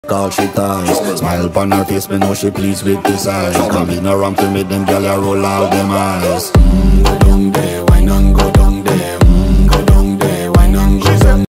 all she ties. Smile upon her face, me know she pleased with this eyes. Come in around to make them gyal a roll out them eyes.